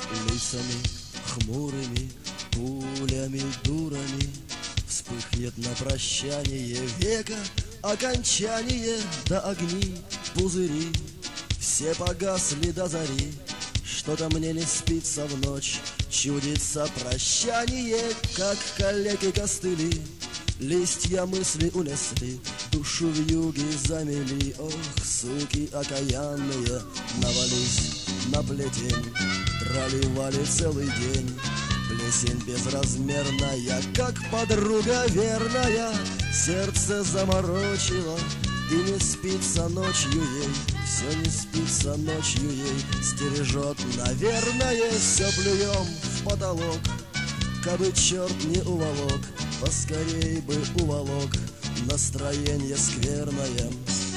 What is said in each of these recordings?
Лицами хмурыми, пулями, дурами вспыхнет на прощание века окончание, да огни, пузыри все погасли до зари. Что-то мне не спится в ночь, чудится прощание, как калеки костыли. Листья мысли унесли, душу в юге замели. Ох, суки окаянные, навались на плетень, проливали целый день. Плесень безразмерная, как подруга верная, сердце заморочила, и не спится ночью ей. Все не спится ночью ей, стережет, наверное, все плюем в потолок. Кабы черт не уволок, поскорей бы уволок, настроение скверное.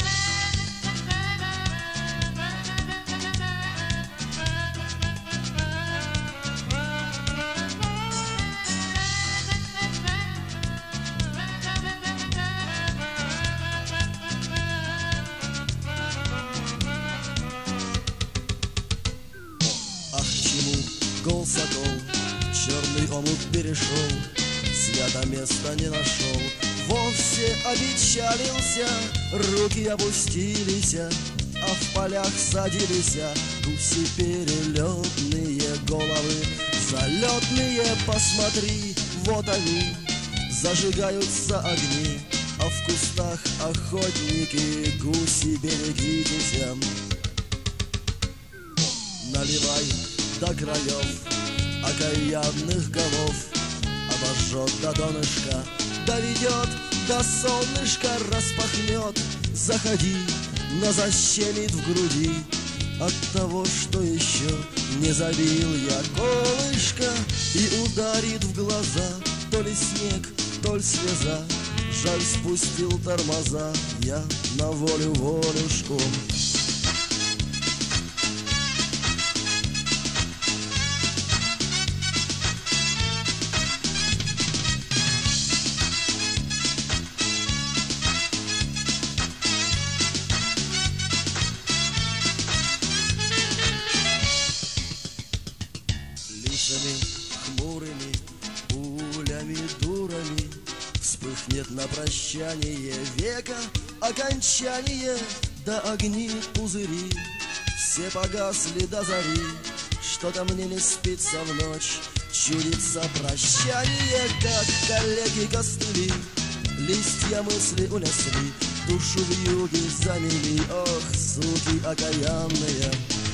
Ах, чему гол сокол, черный омут перешел, свято места не нашел, вовсе опечалился, руки опустились, а в полях садились гуси перелетные, головы залетные. Посмотри, вот они, зажигаются огни, а в кустах охотники, гуси, берегитесь. Наливай до краев окаянных голов, обожжет до донышка, доведет до солнышка, распахнет. Заходи, но защемит в груди от того, что еще не забил я колышко, и ударит в глаза то ли снег, то ли слеза. Жаль, спустил тормоза я на волю волюшку. Лицами хмурыми, пулями, дурами вспыхнет на прощание века окончание, да огни, пузыри все погасли до зари. Что-то мне не спится в ночь, чудится прощание, как калеки костыли. Листья мысли унесли, душу в юге замели. Ох, суки окаянные.